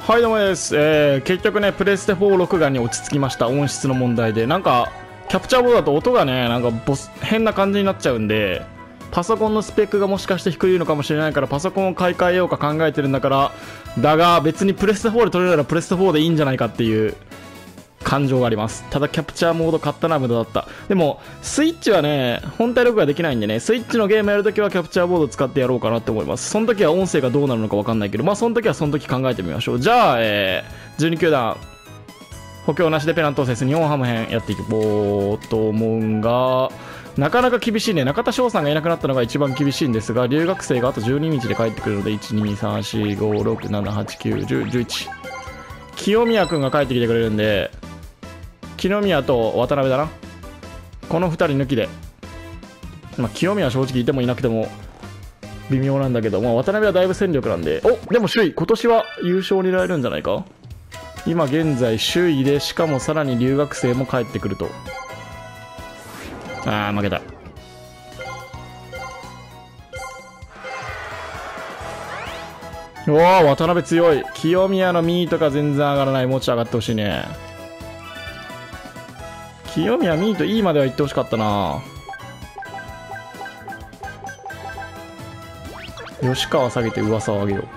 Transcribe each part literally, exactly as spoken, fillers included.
はい、どうもです。えー、結局ね、プレステフォー録画に落ち着きました。音質の問題で。なんか、キャプチャーボードだと音がね、なんかボス、変な感じになっちゃうんで、パソコンのスペックがもしかして低いのかもしれないから、パソコンを買い替えようか考えてるんだから、だが、別にプレステフォーで撮れるならプレステフォーでいいんじゃないかっていう感情があります。ただ、キャプチャーモード買ったのは無駄だった。でも、スイッチはね、本体録画できないんでね、スイッチのゲームやるときはキャプチャーボード使ってやろうかなって思います。その時は音声がどうなるのかわかんないけど、まあ、その時はその時考えてみましょう。じゃあ、えー、じゅうに球団、補強なしでペナントをせず日本ハム編やっていこうと思うんが、なかなか厳しいね。中田翔さんがいなくなったのが一番厳しいんですが、留学生があとじゅうににちで帰ってくるので、いち、に、さん、し、ご、ろく、なな、はち、きゅう、じゅう、じゅういち。清宮くんが帰ってきてくれるんで、清宮と渡辺だな。このふたり抜きで。まあ、清宮は正直いてもいなくても微妙なんだけど、まあ、渡辺はだいぶ戦力なんで、おでも首位、今年は優勝に狙えるんじゃないか。今現在首位で、しかもさらに留学生も帰ってくると。あー負けた。うわー渡辺強い。清宮のミートが全然上がらない。もうちょい上がってほしいね。清宮ミート E までは行ってほしかったな。吉川下げて噂を上げよ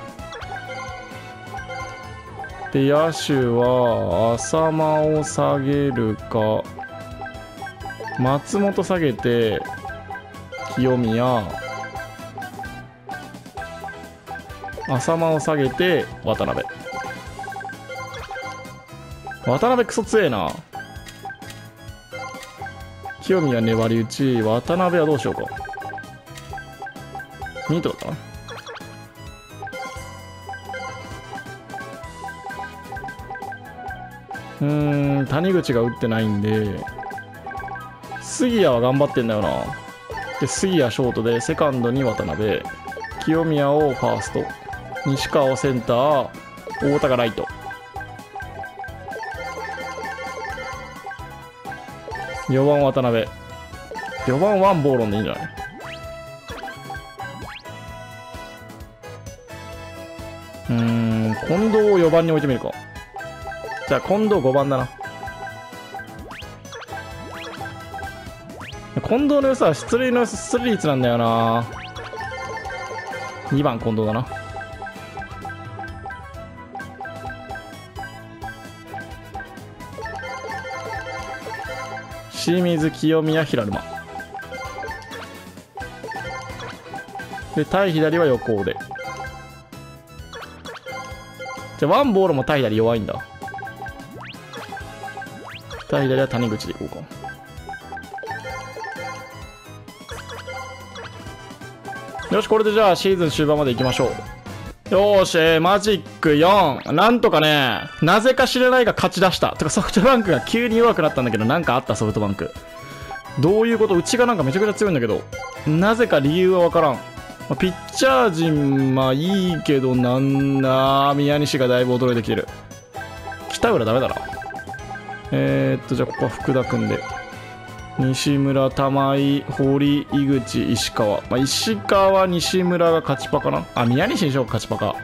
う。で野手は浅間を下げるか、松本下げて清宮、浅間を下げて渡辺。渡辺クソ強えな。清宮粘り打ち、渡辺はどうしようか。ミートだったな。うーん、谷口が打ってないんで、杉谷は頑張ってんだよな。で、杉谷ショートで、セカンドに渡辺、清宮をファースト、西川をセンター、太田がライト。よんばん渡辺。よんばんワンボーロンでいいんじゃない。うーん、近藤をよんばんに置いてみるか。じゃあ近藤ごばんだな。近藤の良さは出塁の出塁率なんだよな。にばん近藤だな。清水、清宮、平沼で、対左は横尾で。じゃあワンボールも対左弱いんだ。対左は谷口でいこうか。よし、これでじゃあシーズン終盤まで行きましょう。よーし、えー、マジックよん。なんとかね、なぜか知らないが勝ち出した。てかソフトバンクが急に弱くなったんだけど、なんかあったソフトバンク。どういうこと？うちがなんかめちゃくちゃ強いんだけど、なぜか理由はわからん。まあ、ピッチャー陣、まあいいけど、なんだ、宮西がだいぶ驚いてきてる。北浦ダメだな。えー、っと、じゃあここは福田君で。西村、玉井、堀、井口、石川。まあ、石川、西村が勝ちパかな。あ、宮西にしようか、勝ちパか。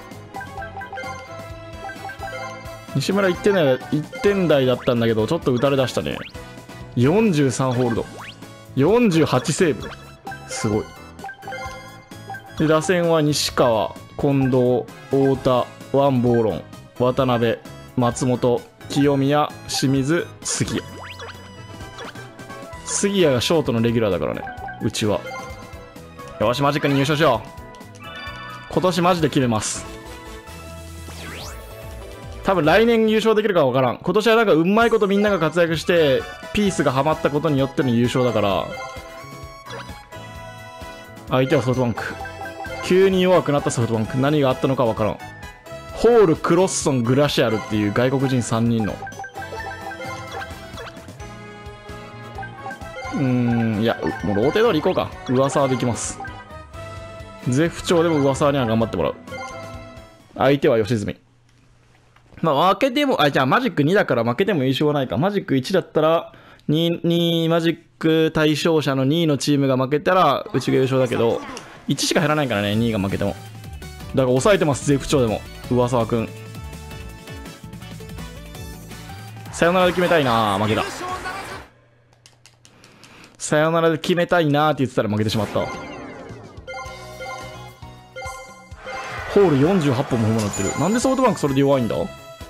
西村いってん台、いってん台だったんだけど、ちょっと打たれ出したね。よんじゅうさんホールド。よんじゅうはちセーブ。すごい。で、打線は西川、近藤、太田、ワンボーロン、渡辺、松本、清宮、清水、杉谷。杉谷がショートのレギュラーだからね、うちは。よし、マジックに優勝しよう。今年マジで決めます。多分来年優勝できるかわからん。今年はなんかうまいことみんなが活躍してピースがハマったことによっての優勝だから。相手はソフトバンク。急に弱くなったソフトバンク。何があったのかわからん。ホール、クロッソン、グラシアルっていう外国人さんにんの。うーん、いや、もうローテ通り行こうか。上沢で行きます。絶不調でも上沢には頑張ってもらう。相手は吉住。まあ、負けても、あ、じゃあマジックにだから負けても優勝はないか。マジックいちだったら、に、に、マジック対象者のにいのチームが負けたら、うちが優勝だけど、いちしか減らないからね、にいが負けても。だから抑えてます、絶不調でも。上沢くん。 さよならで決めたいな。負けた。さよならで決めたいなーって言ってたら負けてしまった。ホールよんじゅうはっぽんもホームラン打ってる。なんでソフトバンクそれで弱いんだ。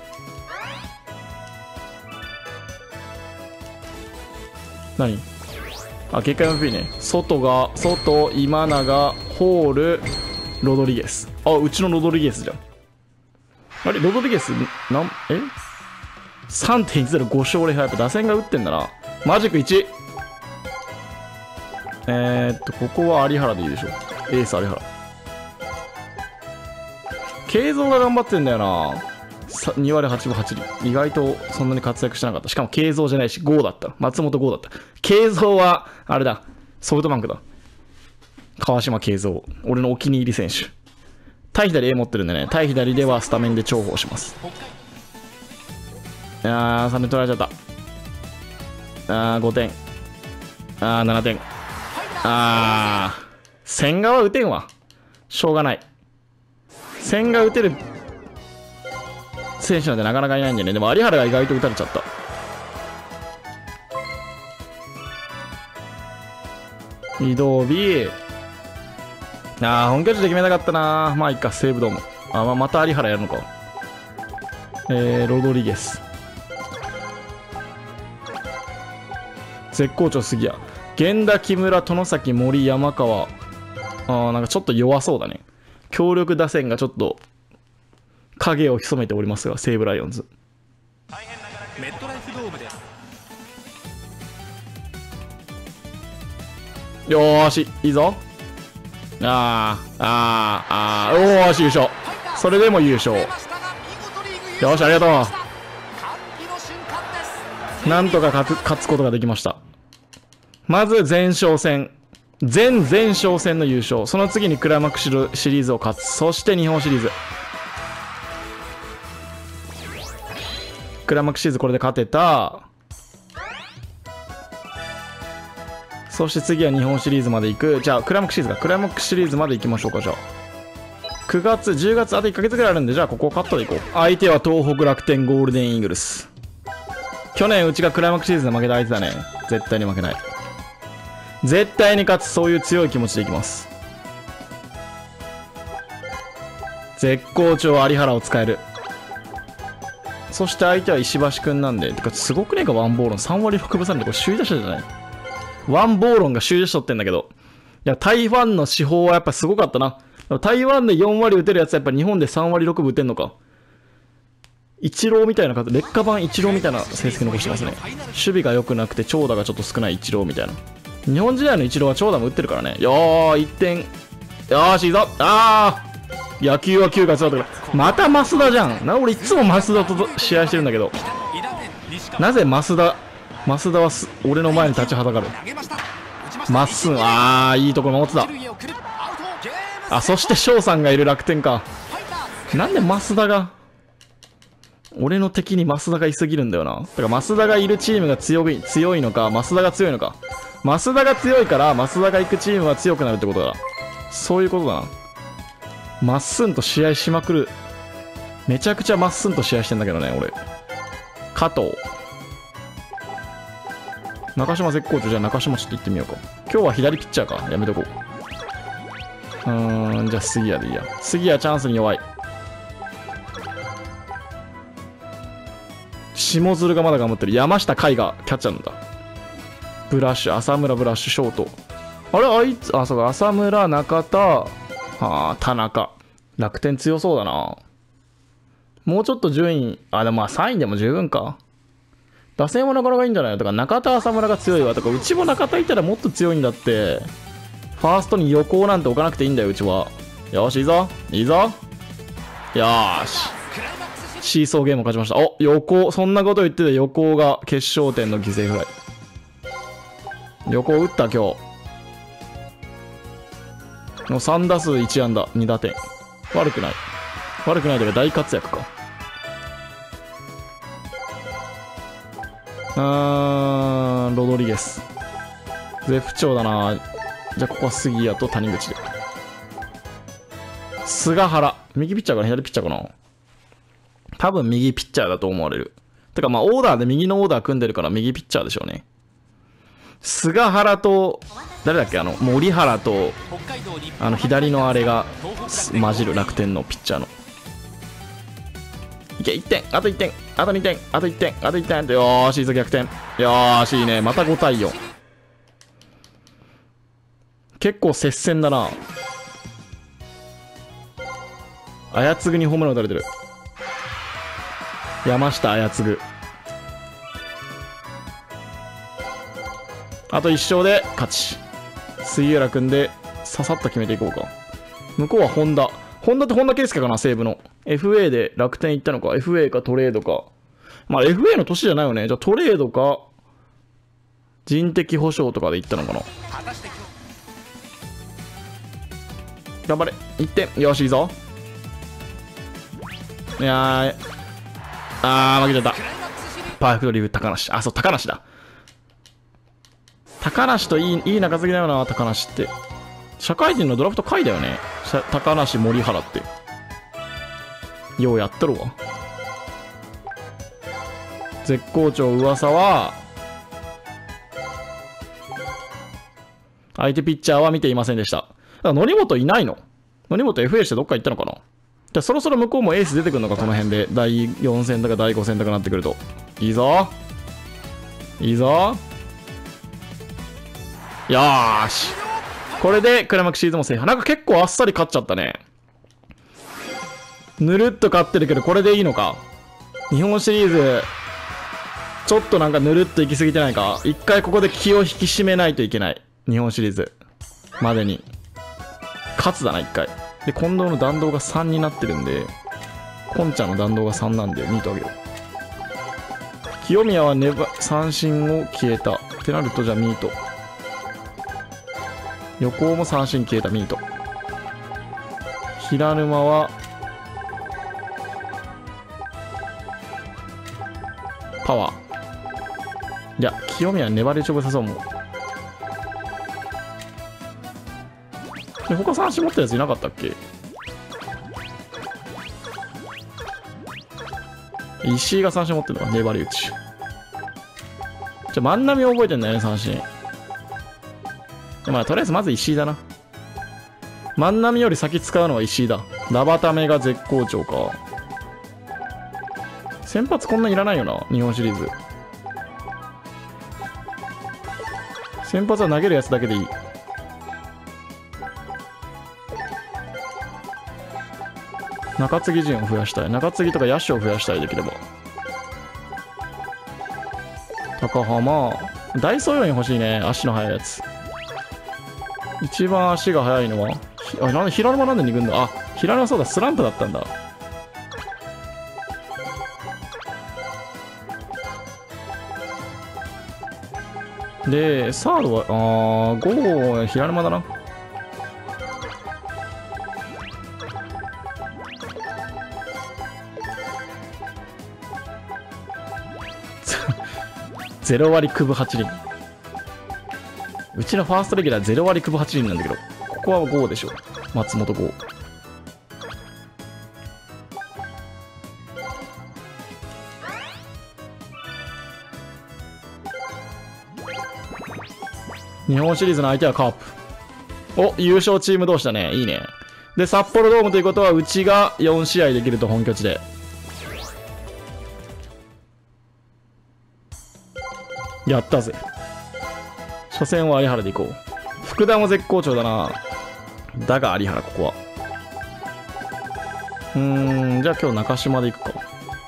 何あ、結果 エムブイピー ね。外が、外、今永、ホール、ロドリゲス。あ、うちのロドリゲスじゃん。あれ、ロドリゲス、なん、え さんてんいちゼロ ご勝れい敗。やっぱ打線が打ってんだな。マジックいち。えー、っと、ここは有原でいいでしょ。エース有原。慶三が頑張ってんだよな。に割はちぶはち厘。意外とそんなに活躍してなかった。しかも慶三じゃないし、ごだった。松本ごだった。慶三は、あれだ。ソフトバンクだ。川島慶三。俺のお気に入り選手。対左 A 持ってるんでね。対左ではスタメンで重宝します。あー、さんてん取られちゃった。あー、ごてん。あー、ななてん。あー、千賀は打てんわ。しょうがない。千賀打てる選手なんてなかなかいないんだよね。でも有原が意外と打たれちゃった。移動日。あー、本拠地で決めたかったな。まあいいか、西武ドーム。あ、まあ、また有原やるのか。えー、ロドリゲス。絶好調杉谷。源田、木村、外崎、森、山川。あー、なんかちょっと弱そうだね。強力打線がちょっと影を潜めておりますが、西武ライオンズ。メットライフドームです。よーし、いいぞ。あー、あー、あー、おーし、優勝。それでも優勝。よし、ありがとう。なんとか勝つ、勝つことができました。まず前哨戦。全前哨戦の優勝。その次にクライマックスシリーズを勝つ。そして日本シリーズ。クライマックスシリーズこれで勝てた。そして次は日本シリーズまで行く。じゃあクライマックスシリーズか。クライマックスシリーズまで行きましょうか。じゃあくがつ、じゅうがつ、あといっかげつぐらいあるんで、じゃあここをカットでいこう。相手は東北楽天ゴールデンイーグルス。去年うちがクライマックスシリーズで負けた相手だね。絶対に負けない。絶対に勝つ。そういう強い気持ちでいきます。絶好調有原を使える。そして相手は石橋くんなんで。てかすごくねえか、ワンボーロン。さん割ろくぶさんでこれ首位打者じゃない。ワンボーロンが首位打者取ってんだけど。いや、台湾の手法はやっぱすごかったな。台湾でよん割打てるやつはやっぱ日本でさん割ろくぶ打てんのか。イチローみたいな数、劣化版イチローみたいな成績残してますね。守備が良くなくて長打がちょっと少ないイチローみたいな。日本時代のイチローは長打も打ってるからね。よー、いってん。よーし、いいぞ。あー、野球はきゅうがつだったから。また増田じゃん。な、俺いつも増田と試合してるんだけど。なぜ増田、増田はす俺の前に立ちはだかる。まっすん、あー、いいところ守ってた。あ、そして翔さんがいる楽天か。なんで増田が、俺の敵に増田がいすぎるんだよな。だから増田がいるチームが強い、強いのか、増田が強いのか。増田が強いから、増田が行くチームは強くなるってことだ。そういうことだな。まっすんと試合しまくる。めちゃくちゃまっすんと試合してんだけどね、俺。加藤。中島絶好調。じゃあ中島ちょっと行ってみようか。今日は左ピッチャーか。やめとこう。うーん、じゃあ杉谷でいいや。杉谷チャンスに弱い。下鶴がまだ頑張ってる。山下海がキャッチャーなんだ。ブラッシュ、浅村ブラッシュ、ショート。あれあいつ、あ、そうか、浅村、中田、はあ、田中。楽天強そうだな。もうちょっと順位、あ、でもまあさんいでも十分か。打線はなかなかいいんじゃないのとか、中田、浅村が強いわとか、うちも中田いたらもっと強いんだって。ファーストに横なんて置かなくていいんだよ、うちは。よし、いいぞ。いいぞ。よーし。シーソーゲーム勝ちました。お、横、そんなこと言ってて横が決勝点の犠牲フライ。横打った今日。もうさん打数いち安打、に打点。悪くない。悪くないというか大活躍か。うーん、ロドリゲス。絶不調だな。じゃあここは杉谷と谷口で。菅原。右ピッチャーかな左ピッチャーかな多分右ピッチャーだと思われる。 てかまあオーダーで右のオーダー組んでるから右ピッチャーでしょうね。菅原と誰だっけ、あの森原とあの左のあれが混じる楽天のピッチャーの。いけ、いってん、あといってん、あとにてん、あといってん、あといってんって、よーし、いいぞ逆転。よーし、いいね。またごたいよん。結構接戦だな。綾継にホームラン打たれてる。山下綾継。あといっ勝で勝ち。杉浦君でささっと決めていこうか。向こうは本田。本田って本田圭佑かな、西武の。エフエー で楽天行ったのか。エフエー かトレードか。まあ エフエー の年じゃないよね。じゃあトレードか人的保障とかで行ったのかな。頑張れ。いってん。よし、いいぞ。いやー、あー、負けちゃった。パーフェクトリーグ高梨。あ、そう、高梨だ。高梨といい、いい中継ぎだよな、高梨って。社会人のドラフト回だよね。高梨、森原って。ようやっとるわ。絶好調噂は、相手ピッチャーは見ていませんでした。だから則本いないの？則本 エフエー してどっか行ったのかな。じゃあそろそろ向こうもエース出てくるのか、この辺で。だいよん戦とかだいご戦とかなってくると。いいぞ。いいぞ。よーし。これでクライマックスシーズンも制覇。なんか結構あっさり勝っちゃったね。ぬるっと勝ってるけど、これでいいのか。日本シリーズ、ちょっとなんかぬるっと行き過ぎてないか。一回ここで気を引き締めないといけない。日本シリーズまでに。勝つだな、一回。で、近藤の弾道がさんになってるんで、コンちゃんの弾道がさんなんで、ミートあげよう。清宮はねば三振を消えた。ってなると、じゃあミート。横尾も三振消えた、ミート。平沼は、パワー。いや、清宮は粘りちょぶさそうもん。で、他三振持ったやついなかったっけ。石井が三振持ってるのか、粘り打ち。じゃあ万波を覚えてんだよね、三振。まあとりあえずまず石井だな。万波より先使うのは石井だ。ラバタメが絶好調か。先発こんないらないよな、日本シリーズ。先発は投げるやつだけでいい。中継ぎ陣を増やしたい。中継ぎとか野手を増やしたい、できれば。高浜、ダイソーよに欲しいね、足の速いやつ。一番足が速いのは、あ、なんで平沼なんでに軍だ。あ、平沼そうだ、スランプだったんだ。で、サードは、あー、ご号、平沼だな。ゼロ割クブはち厘。うちのファーストレギュラーゼロ割クブはち厘なんだけど、ここはごでしょ。松本ご。日本シリーズの相手はカープ。お、優勝チーム同士だね。いいね。で、札幌ドームということは、うちがよん試合できると、本拠地で。やったぜ。初戦は有原でいこう。福田も絶好調だな。だが有原、ここは。うーん、じゃあ今日中島で行くか。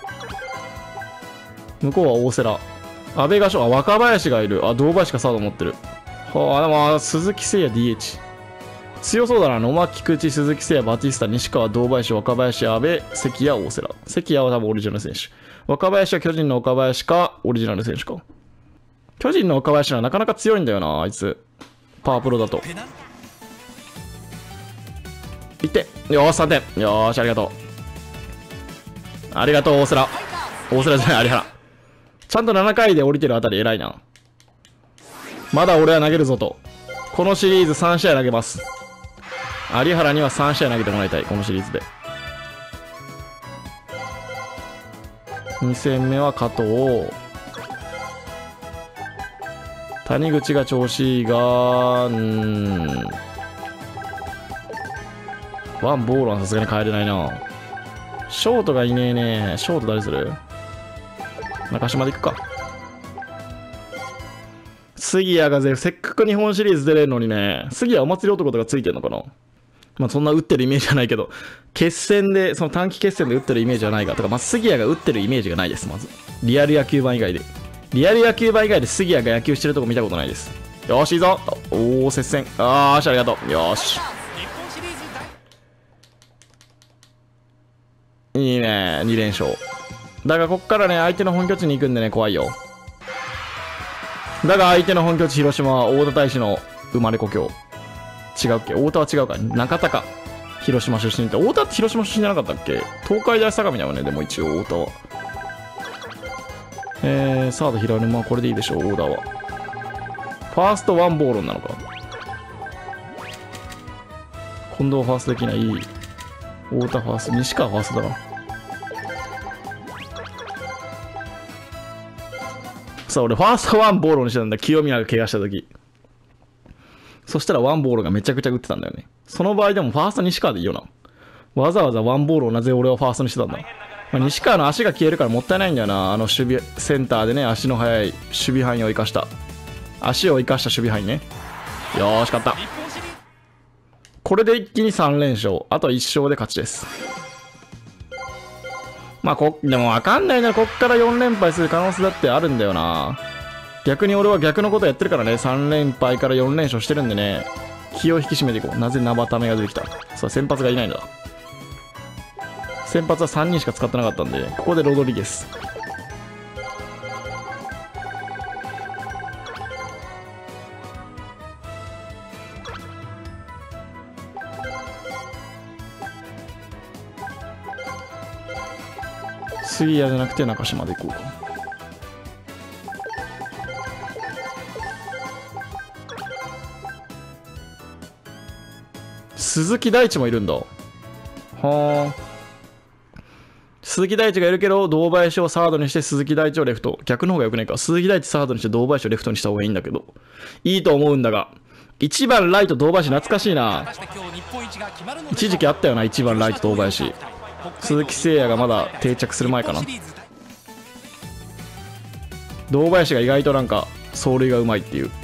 向こうは大瀬良。阿部がしょ、あ、若林がいる。あ、堂林かサード持ってる。はあ、でも、鈴木誠也 ディーエイチ。強そうだな。野間、菊池、鈴木誠也、バティスタ、西川、堂林、若林、阿部、関谷、大瀬良。関谷は多分オリジナル選手。若林は巨人の岡林か、オリジナル選手か。巨人の岡林はなかなか強いんだよな、あいつ。パワープロだと。いって。よーし、さんてん。よーし、ありがとう。ありがとう、大瀬良。大瀬良じゃない、有原。ちゃんとななかいで降りてるあたり偉いな。まだ俺は投げるぞと。このシリーズさん試合投げます。有原にはさん試合投げてもらいたい、このシリーズで。 に戦目は加藤。谷口が調子いいが、うーん。ワンボールはさすがに変えれないな。ショートがいねえね。ショート誰する？中島で行くか。杉谷がぜ、せっかく日本シリーズ出れるのにね、杉谷お祭り男とかついてんのかな。まあそんな打ってるイメージじゃないけど、決戦で、その短期決戦で打ってるイメージじゃないかとか、まあ杉谷が打ってるイメージがないです、まず。リアル野球盤以外で。リアル野球盤以外で杉谷が野球してるとこ見たことないです。よーし、いいぞ。おー、接戦。あーし、ありがとう。よーし。いいね、に連勝。だがこっからね、相手の本拠地に行くんでね、怖いよ。だが相手の本拠地広島は大田大使の生まれ故郷。違うっけ？太田は違うか。中田か。広島出身って。太田って広島出身じゃなかったっけ？東海大相模だよね、でも一応太田は。えー、サード平沼はこれでいいでしょう、太田は。ファーストワンボールなのか。近藤ファーストできない。太田ファースト、西川ファーストだな。さあ、俺ファーストワンボールにしてたんだ。清宮が怪我した時。そしたらワンボールがめちゃくちゃ打ってたんだよね。その場合でもファースト西川でいいよな。わざわざワンボールをなぜ俺はファーストにしてたんだ。まあ、西川の足が消えるからもったいないんだよな。あの守備センターでね、足の速い守備範囲を生かした。足を生かした守備範囲ね。よーし、勝った。これで一気にさん連勝。あといっ勝で勝ちです。まあこ、でもわかんないな。こっからよん連敗する可能性だってあるんだよな。逆に俺は逆のことやってるからね。さん連敗からよん連勝してるんでね。気を引き締めていこう。なぜ生ためが出てきた。さあ、先発がいないんだ。先発はさんにんしか使ってなかったんで、ここでロドリゲス。杉谷じゃなくて中島でいこうか。鈴木大地もいるんだ。はあ。鈴木大地がいるけど、堂林をサードにして鈴木大地をレフト。逆の方がよくないか。鈴木大地サードにして堂林をレフトにした方がいいんだけど。いいと思うんだが。いちばんライト堂林懐かしいな。一時期あったよな、いちばんライト堂林。鈴木誠也がまだ定着する前かな。堂林が意外となんか走塁がうまいっていう。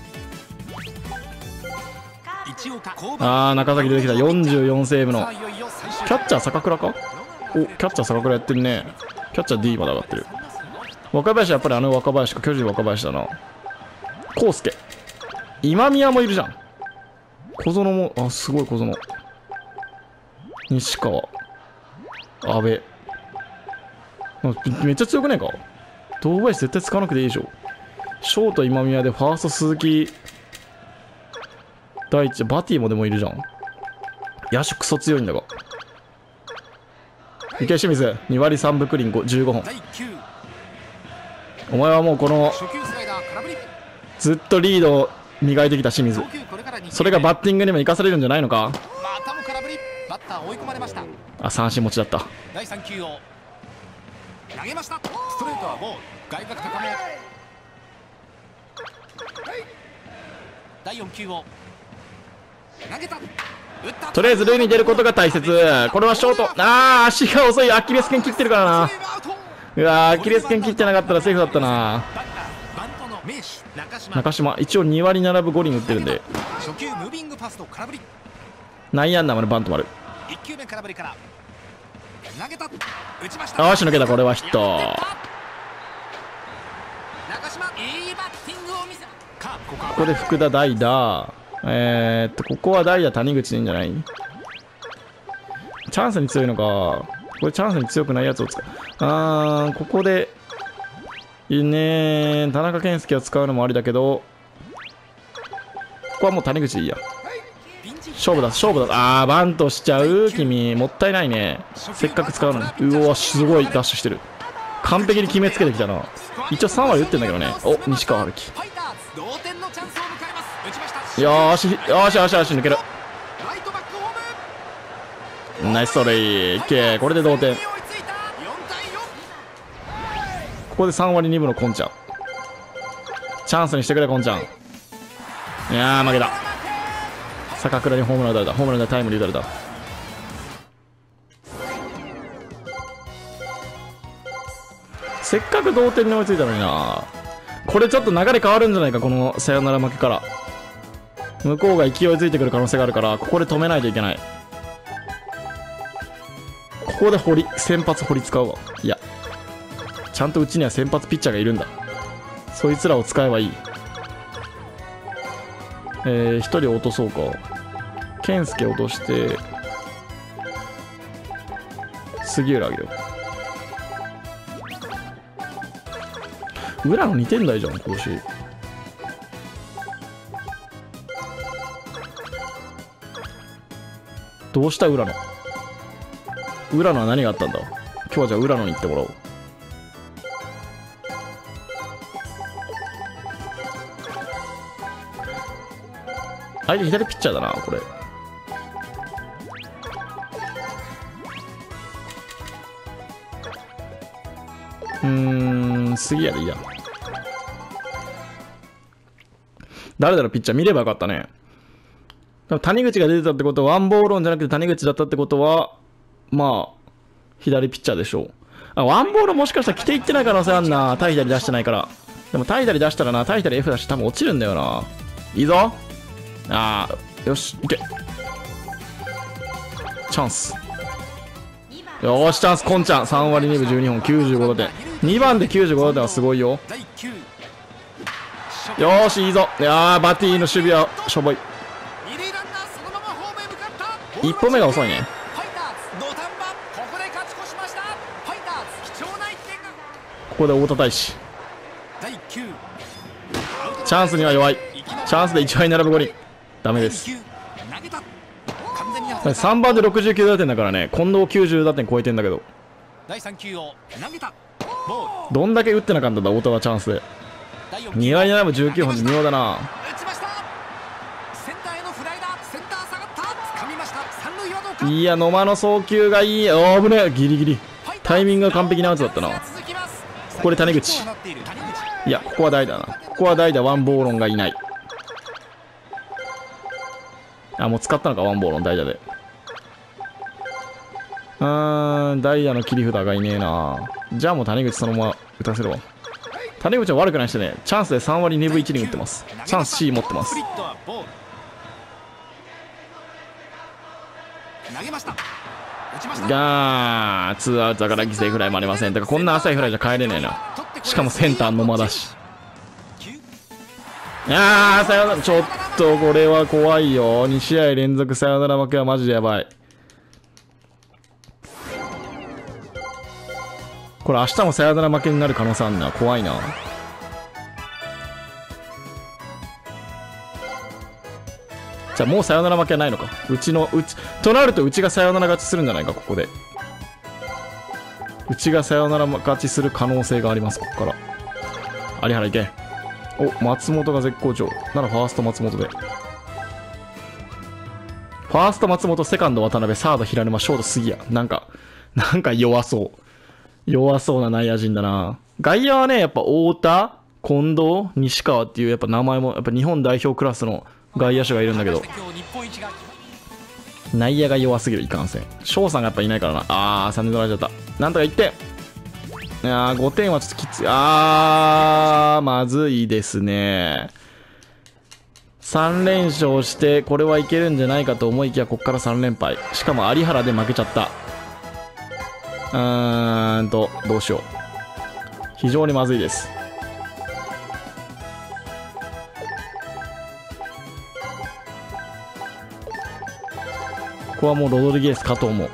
あー、中崎出てきた。よんじゅうよんセーブのキャッチャー坂倉か。お、キャッチャー坂倉やってるね。キャッチャー D まで上がってる。若林、やっぱりあの若林か。巨人若林だな。康介、今宮もいるじゃん。小園も、あ、すごい小園。西川、阿部。めっちゃ強くねえか。堂林絶対使わなくていいでしょ。ショート今宮でファースト鈴木大地、バティもでもいるじゃん。野手クソ強いんだが。池清水に割さんぶクリーンじゅうごほん。お前はもうこのずっとリードを磨いてきた清水、それがバッティングにも生かされるんじゃないのか。あ、三振持ちだった。だいさん球を投げました。ストレートはボール、外角高め。だいよん球を投げた。とりあえず塁に出ることが大切。これはショート。あー、足が遅い。アキレス腱切ってるからな。うわー、アキレス腱切ってなかったらセーフだったな。中島一応に割並ぶご厘打ってるんで、内野安打までバント丸。よし、抜けた。これはヒット。ここで福田代打。えーっとここは代打谷口でいいんじゃない。チャンスに強いのか。これチャンスに強くないやつを使う。あー、ここでいいね。田中健介を使うのもありだけど、ここはもう谷口でいいや。勝負だ勝負だ。あー、バントしちゃう。君もったいないね。せっかく使うのに。うわ、すごいダッシュしてる。完璧に決めつけてきたな。一応さん割打ってんだけどね。お、西川春樹。よーしよーしよしよし、抜ける。ナイストレイ。いけ。これで同点。 こでさんわりにぶのコンちゃん。チャンスにしてくれ、コンちゃん。いやー、負けた。坂倉にホームラン打たれた。ホームランでタイムリー打たれた。せっかく同点に追いついたのにな。これちょっと流れ変わるんじゃないか、このサヨナラ負けから。向こうが勢いづいてくる可能性があるから、ここで止めないといけない。ここで堀、先発堀使うわ。いや、ちゃんとうちには先発ピッチャーがいるんだ。そいつらを使えばいい。えー、ひとり落とそうか。健介落として、杉浦あげよう。浦野にてん台じゃん、今年。どうした浦野。浦野は何があったんだ。今日はじゃあ浦野に行ってもらおう。相手左ピッチャーだな、これ。うーん、杉谷でいいや。誰だろう、ピッチャー見ればよかったね。谷口が出てたってことは、ワンボールオンじゃなくて谷口だったってことは、まあ、左ピッチャーでしょう。あ、ワンボールもしかしたら来ていってない可能性あんな。対左出してないから。でも対左出したらな、対左 F 出して多分落ちるんだよな。いいぞ。あー、よし、いけ。チャンス。よーし、チャンス、コンちゃん。さんわりにぶじゅうにほん、きゅうじゅうごだてん。にばんできゅうじゅうごだてんはすごいよ。よーし、いいぞ。いやー、バティの守備はしょぼい。いっぽんめが遅いね。ここで太田大志。チャンスには弱い。チャンスでいちわに並ぶごにん。ダメです。さんばんでろくじゅうきゅうだてんだからね。近藤きゅうじゅうだてん超えてんだけど。どんだけ打ってなかったんだ、太田はチャンスで。にわに並ぶじゅうきゅうほんで微妙だな。いや、野間の送球がいい。お危ねえ、ギリギリ。タイミングが完璧なアウトだったな。ここで谷口。いや、ここは代打だな。ここは代打、ワンボーロンがいない。あ、もう使ったのか、ワンボーロン、代打で。うーん、代打の切り札がいねえな。じゃあもう谷口そのまま打たせるわ。谷口は悪くない人ね。チャンスでさんわりにぶいちりん打ってます。チャンス C 持ってます。がー、ツーアウトだから犠牲フライもありません。だからこんな浅いフライじゃ帰れねえな。しかもセンター野間だし。いやー、サヨナラ。ちょっとこれは怖いよ。にしあい連続サヨナラ負けはマジでやばい。これ明日もサヨナラ負けになる可能性あるな。怖いな。じゃあもうサヨナラ負けはないのか。うちのうちとなるとうちがサヨナラ勝ちするんじゃないか。ここでうちがサヨナラ勝ちする可能性があります。ここから有原いけ。お、松本が絶好調ならファースト松本で。ファースト松本、セカンド渡辺、サード平沼、ショート杉谷。なんかなんか弱そう弱そうな内野陣だな。外野はね、やっぱ太田、近藤、西川っていうやっぱ名前もやっぱ日本代表クラスの外野手がいるんだけど、内野が弱すぎる。いかんせん。翔さんがやっぱいないからな。あー、さんてん取られちゃった。なんとかいってん。いやー、ごてんはちょっときつい。あー、まずいですね。さんれんしょうして、これはいけるんじゃないかと思いきや、こっからさんれんぱい。しかも有原で負けちゃった。うーんと、どうしよう。非常にまずいです。ここはもうロドリゲスかと思う。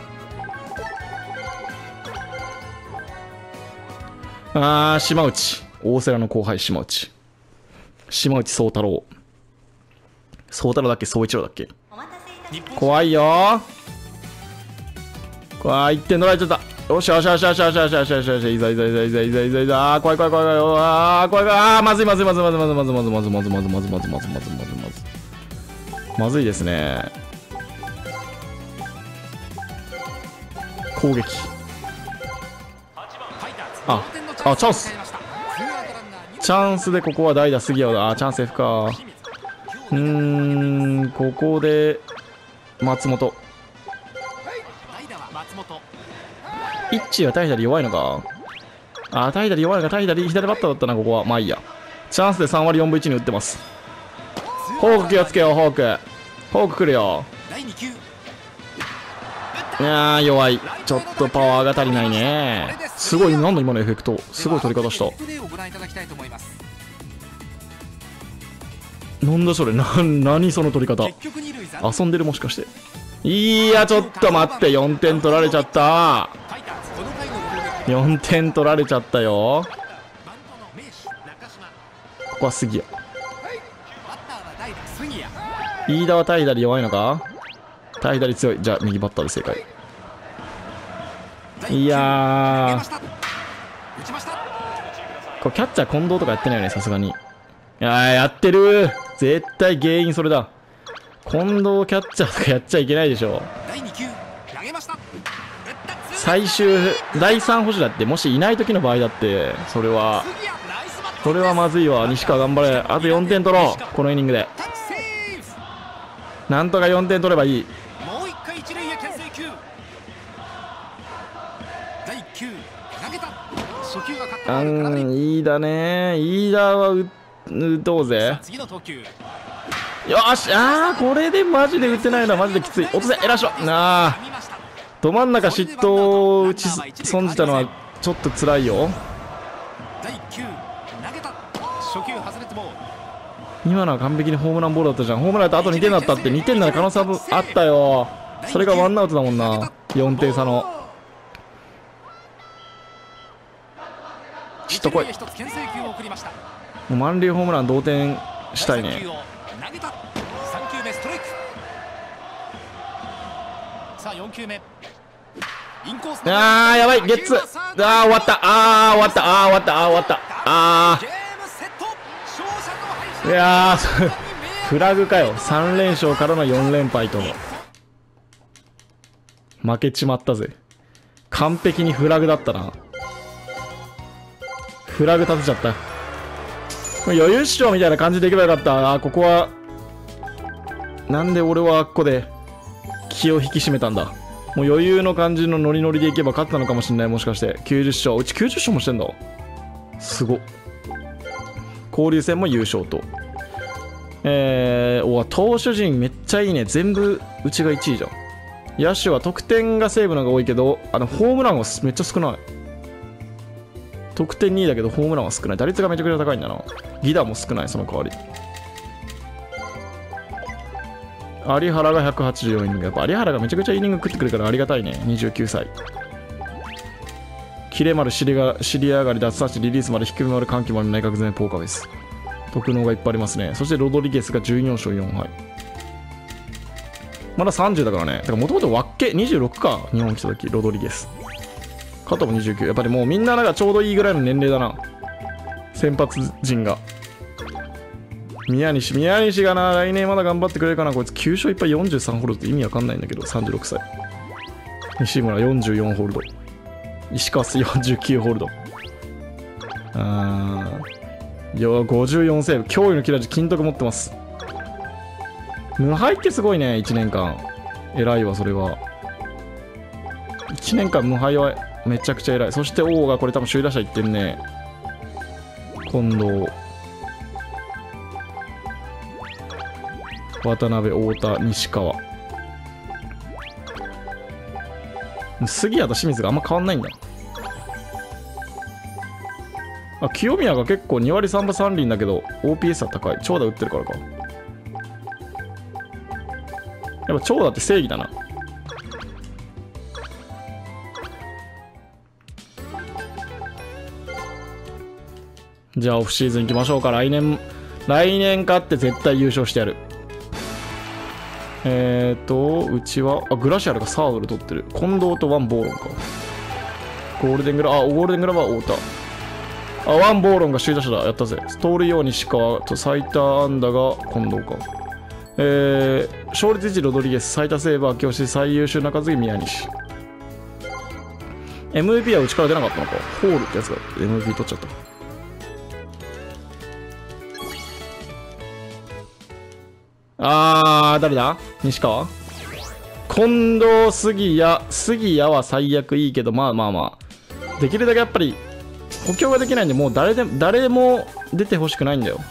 あー、島内。大瀬良の後輩、島内。島内宗太郎。宗太郎だっけ、宗一郎だっけ。怖いよー。わー、いってん取られちゃった。よしよしよしよしよしよしよしよしよし、いざいざいざいざいざいざいざ。あー、怖い怖い怖い怖い。あー、怖い怖い。あー、まずいまずいまずいまずいまずいまずいまずいまずいまずいまずいまずいまずいまずいまずいまずいまずいまずいまずいですね。攻撃。あ、 あ、チャンスチャンスでここは代打杉谷だ。あ、チャンス F か。うーん、ここで松本。イッチーは対左弱いのか。あ、対左弱いのか。対左左バッターだったな、ここは。まあいいや。チャンスでさん割よんぶいちに打ってます。ホーク気をつけよ、ホーク。ホーク来るよ。いやー、弱い。ちょっとパワーが足りないね。すごい、なんだ今のエフェクト。すごい取り方した。なんだそれ。な、何その取り方。遊んでるもしかして。いや、ちょっと待って。よんてん取られちゃった。よんてん取られちゃったよ。ここは杉谷。飯田は対左弱いのか。対左強い。じゃあ右バッターで正解。いやー、これキャッチャー近藤とかやってないよね、さすがに。いやー、やってる。絶対原因それだ。近藤キャッチャーとかやっちゃいけないでしょ。最終だいさん捕手だって、もしいない時の場合だって、それはそれはまずいわ。西川頑張れ。あとよんてん取ろう、このイニングで。なんとかよんてん取ればいい。うん、いいだね。いいだは打とうぜ。よし、あー、これでマジで打てないのはマジできつい。落とせ、偉しょ。なあ、ど真ん中嫉妬を打ち損じたのはちょっと辛いよ。今のは完璧にホームランボールだったじゃん。ホームランだとあとにてんだったって。にてんなら可能性あったよ。それがワンアウトだもんな。よんてん差の。ヒット来い。もう満塁ホームラン同点したいね。あー、やばい、ゲッツ。あー、終わった。あー、終わった。あー、終わった。あー、終わった。あー、いやーフラグかよ。さん連勝からのよん連敗と負けちまったぜ。完璧にフラグだったな。フラグ立てちゃった。余裕主張みたいな感じでいけばよかった。あ、ここはなんで俺はあっこで気を引き締めたんだ。もう余裕の感じのノリノリでいけば勝ったのかもしれない。もしかしてきゅうじゅっ勝。うちきゅうじゅっ勝もしてんだ。すごっ。交流戦も優勝と。えー、おわ、投手陣めっちゃいいね。全部うちがいちいじゃん。野手は得点がセーブのが多いけど、あのホームランはめっちゃ少ない。得点にいだけどホームランは少ない。打率がめちゃくちゃ高いんだな。犠打も少ない、その代わり。有原がひゃくはちじゅうよんイニング。やっぱ有原がめちゃくちゃイニング食ってくるからありがたいね。にじゅうきゅうさい。キレ丸、尻が尻上がり、脱三振、リリースまで低めまで緩急まで内角攻めポーカーです。特能がいっぱいありますね。そしてロドリゲスがじゅうよん勝よん敗。まださんじゅうだからね。だからもともとわっけにじゅうろくか。日本来た時ロドリゲス。加藤もにじゅうきゅう。やっぱりもうみんななんかちょうどいいぐらいの年齢だな。先発陣が。宮西、宮西がな、来年まだ頑張ってくれるかな。こいつきゅう勝いっぱいよんじゅうさんホールドって意味わかんないんだけど、さんじゅうろくさい。西村よんじゅうよんホールド。石川よんじゅうきゅうホールド。あー、よごじゅうよんセーブ。驚異の切れ味、金徳持ってます。無敗ってすごいね、いちねんかん。偉いわ、それは。いちねんかん無敗はめちゃくちゃ偉い。そして王がこれ多分首位打者いってるね。近藤、渡辺、太田、西川。杉谷と清水があんま変わんないんだ。あ、清宮が結構に割さんぶさん厘だけど オーピーエス は高い。長打打ってるからか。やっぱ長打って正義だな。じゃあオフシーズン行きましょうか。来年来年勝って絶対優勝してやる。えーとうちはあグラシアルがサードル取ってる。近藤とワンボーロンか。ゴールデングラあゴールデングラバー太田。あワンボーロンが首位打者だ。やったぜ。盗塁王西川と最多安打が近藤か。えー、勝率いちロドリゲス、最多セーバー京志、最優秀中継ぎ宮西。 エムブイピー はうちから出なかったのか。ホールってやつが エムブイピー 取っちゃった。あー、誰だ？西川？近藤、杉谷。杉谷は最悪いいけど、まあまあまあ。できるだけやっぱり、補強ができないんで、もう誰で、誰も出てほしくないんだよ。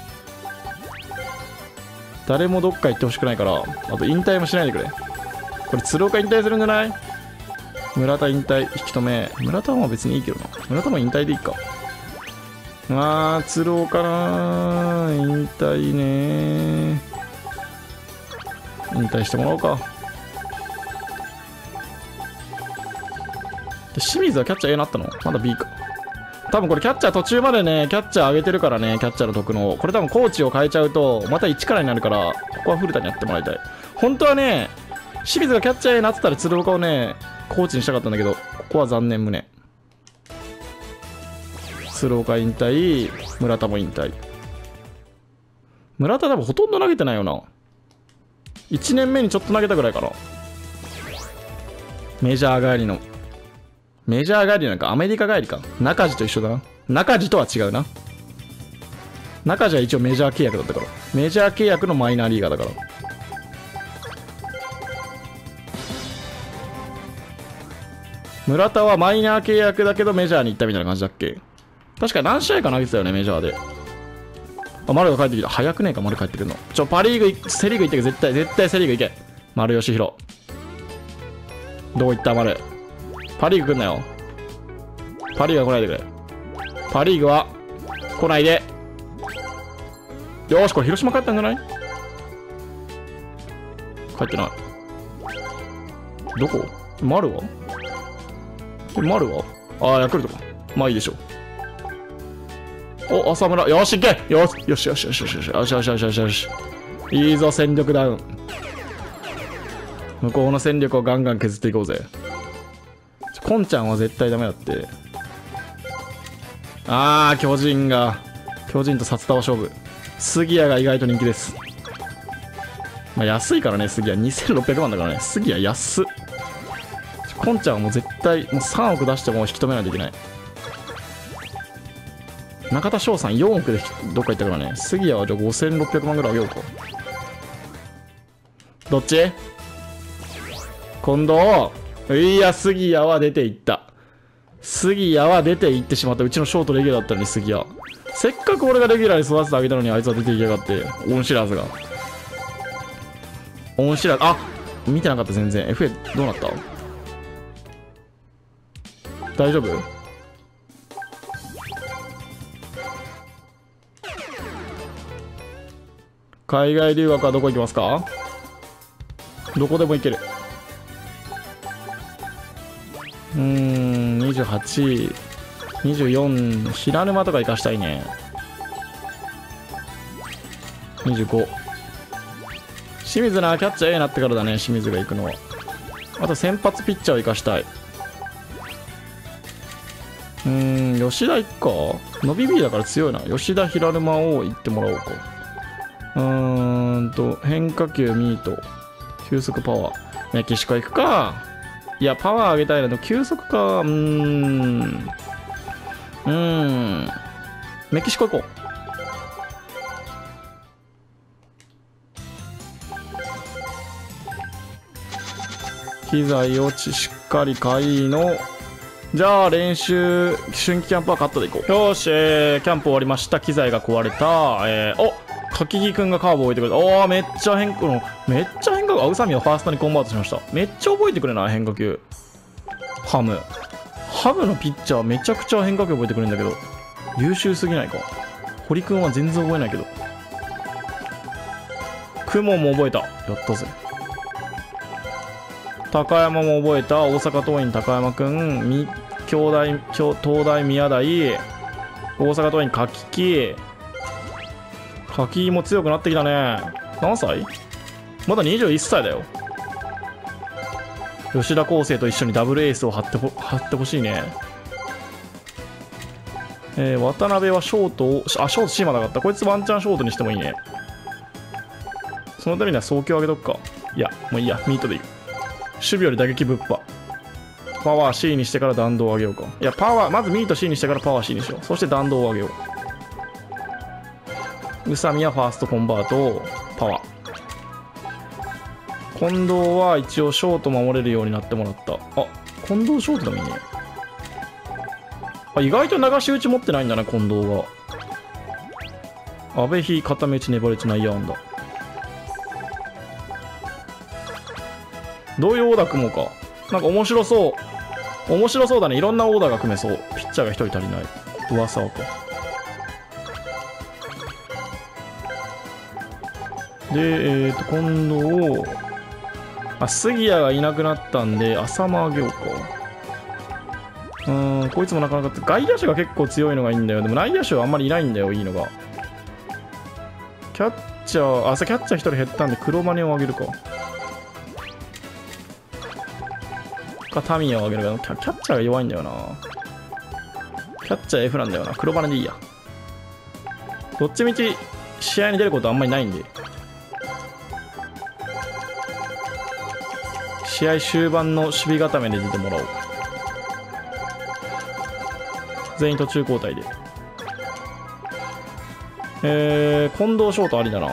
誰もどっか行ってほしくないから、あと引退もしないでくれ。これ、鶴岡引退するんじゃない？村田引退、引き止め。村田は別にいいけどな。村田も引退でいいか。あー、鶴岡なー。引退ねー。引退してもらおうか。で清水はキャッチャー A になったの？まだ B か。多分これキャッチャー途中までね、キャッチャー上げてるからね、キャッチャーの得能。これ多分コーチを変えちゃうと、またいちからになるから、ここは古田にやってもらいたい。本当はね、清水がキャッチャー A になってたら鶴岡をね、コーチにしたかったんだけど、ここは残念無念。鶴岡引退、村田も引退。村田多分ほとんど投げてないよな。いちねんめにちょっと投げたぐらいかな。メジャー帰りの。メジャー帰りなんかアメリカ帰りか。中地と一緒だな。中地とは違うな。中地は一応メジャー契約だったから。メジャー契約のマイナーリーガーだから。村田はマイナー契約だけどメジャーに行ったみたいな感じだっけ？確か何試合か投げてたよね、メジャーで。あ、丸が帰ってきた。早くねえか、丸帰ってくるの。ちょ、パリーグ、セリーグ行ってけ、絶対、絶対セリーグ行け。丸義弘。どこ行った丸。パリーグ来んなよ。パリーグは来ないでくれ。パリーグは来ないで。よーし、これ広島帰ったんじゃない？帰ってない。どこ？丸は？え、丸は？ああ、ヤクルトか。まあいいでしょう。お、浅村。よし、行け！よし、よしよしよしよしよしよしよしよしよしよし。いいぞ、戦力ダウン。向こうの戦力をガンガン削っていこうぜ。コンちゃんは絶対ダメだって。あー、巨人が。巨人と札束勝負。杉谷が意外と人気です。まあ安いからね、杉谷。にせんろっぴゃくまんだからね。杉谷安っ。コンちゃんはもう絶対、もうさんおく出しても引き止めないといけない。中田翔さんよんおくでどっか行ったからね。杉谷はじゃあごせんろっぴゃくまんぐらいあげようか。どっち？近藤。いや、杉谷は出ていった。杉谷は出ていってしまった。うちのショートレギュラーだったのに、杉谷。せっかく俺がレギュラーに育ててあげたのに、あいつは出ていきやがって。恩知らずが。恩知らず。あ、見てなかった、全然。エフエー どうなった？大丈夫？海外留学はどこ行きますか？どこでも行ける。うーん、にじゅうはち、にじゅうよん、平沼とか行かしたいね。にじゅうご。清水な、キャッチャー A になってからだね、清水が行くのは。あと先発ピッチャーを行かしたい。うーん、吉田行くか。伸び B だから強いな。吉田、平沼を行ってもらおうか。うーんと、変化球、ミート、球速、パワー。メキシコ行くか。いや、パワー上げたいな。でも球速か。うーん。うーん。メキシコ行こう。機材をしっかり買いの。じゃあ練習、春季キャンプはカットで行こう。よし、えー、キャンプ終わりました。機材が壊れた。えー、お柿木くんがカーブを置いてくれた。おー、めっちゃ変化の、めっちゃ変化が、あ、宇佐美をファーストにコンバートしました。めっちゃ覚えてくれない変化球。ハム。ハムのピッチャーめちゃくちゃ変化球覚えてくれるんだけど、優秀すぎないか。堀くんは全然覚えないけど。雲も覚えた。やったぜ。高山も覚えた。大阪桐蔭高山くん。み、兄弟、東大宮台。大阪桐蔭柿木。柿木も強くなってきたね。何歳？まだにじゅういっさいだよ。吉田康生と一緒にダブルエースを張ってほ、張ってほしいね。えー、渡辺はショートを、あ、ショートシーマなかった。こいつワンチャンショートにしてもいいね。そのためには早球上げとくか。いや、もういいや、ミートでいい。守備より打撃ぶっぱ。 パワー C にしてから弾道を上げようか。いや、パワー、まずミート C にしてからパワー C にしよう。そして弾道を上げよう。宇佐美はファーストコンバート、パワー。近藤は一応ショート守れるようになってもらった。あ、近藤ショートでもいいね。あ、意外と流し打ち持ってないんだな、近藤が。阿部比片目打ち粘り打ち内野安打。どういうオーダー組もうか。なんか面白そう。面白そうだね。いろんなオーダーが組めそう。ピッチャーが一人足りない。上沢か。で、えっと、今度、あ、杉谷がいなくなったんで、浅間あげようか。うーん、こいつもなかなか、外野手が結構強いのがいいんだよ。でも内野手はあんまりいないんだよ、いいのが。キャッチャー、あ、さ、キャッチャー一人減ったんで、黒羽をあげるか。か、タミヤをあげるか。キャ、キャッチャーが弱いんだよな。キャッチャー F なんだよな。黒羽でいいや。どっちみち試合に出ることあんまりないんで。試合終盤の守備固めで出てもらおう。全員途中交代で。えー、近藤ショートありだな。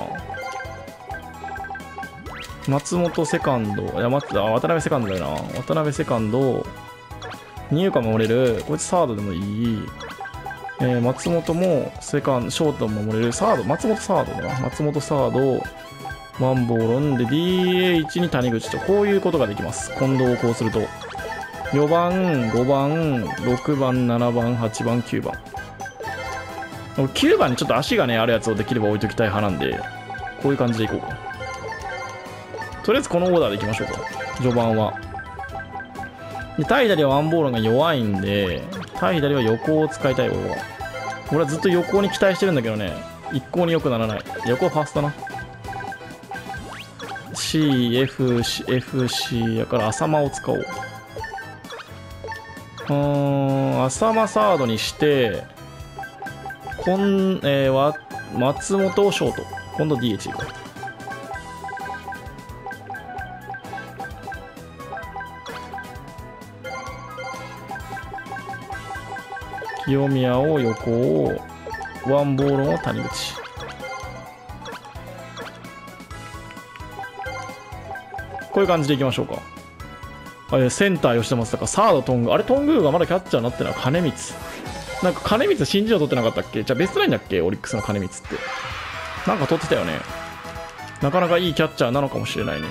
松本セカンド。いや、待ってた。渡辺セカンドだよな。渡辺セカンド。二遊間守れる。こいつサードでもいい。えー、松本もセカンド、ショートも守れる。サード、松本サードだな。松本サード。ワンボーロンで ディーエイチ に谷口と、こういうことができます。近藤をこうすると。よばん、ごばん、ろくばん、ななばん、はちばん、きゅうばん。きゅうばんにちょっと足がね、あるやつをできれば置いときたい派なんで、こういう感じでいこうか。とりあえずこのオーダーでいきましょうか。序盤は。で、対左はワンボーロンが弱いんで、対左は横を使いたい、俺は。俺はずっと横に期待してるんだけどね、一向に良くならない。横はファーストな。C、F、C、F、C やから浅間を使おう。うーん、浅間サードにして、こん、えー、わ、松本をショート。今度 ディーエイチ か。清宮を横を、ワンボーロンを谷口。こういう感じでいきましょうか。あ、センター吉田正尚、サードトング。あれ、トングがまだキャッチャーになってない。金光。なんか金光新人王取ってなかったっけ？じゃあベストナインだっけ？オリックスの金光って。なんか取ってたよね。なかなかいいキャッチャーなのかもしれないね。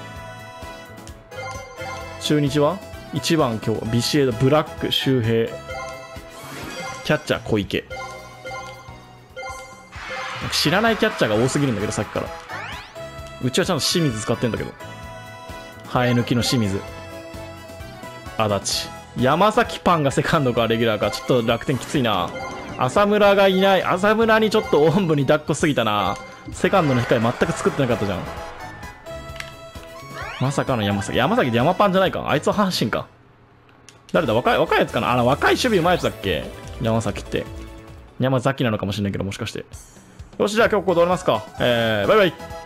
中日はいちばん今日、ビシエド、ブラック、周平。キャッチャー小池。知らないキャッチャーが多すぎるんだけど、さっきから。うちはちゃんと清水使ってんだけど。生え抜きの清水。足立。山崎パンがセカンドかレギュラーか。ちょっと楽天きついな。浅村がいない。浅村にちょっとおんぶに抱っこすぎたな。セカンドの控え全く作ってなかったじゃん。まさかの山崎。山崎で山パンじゃないか。あいつは阪神か。誰だ？若い、若いやつかな。あの、若い守備うまいやつだっけ？山崎って。山崎なのかもしれないけど、もしかして。よし、じゃあ今日ここで終わりますか。えー、バイバイ。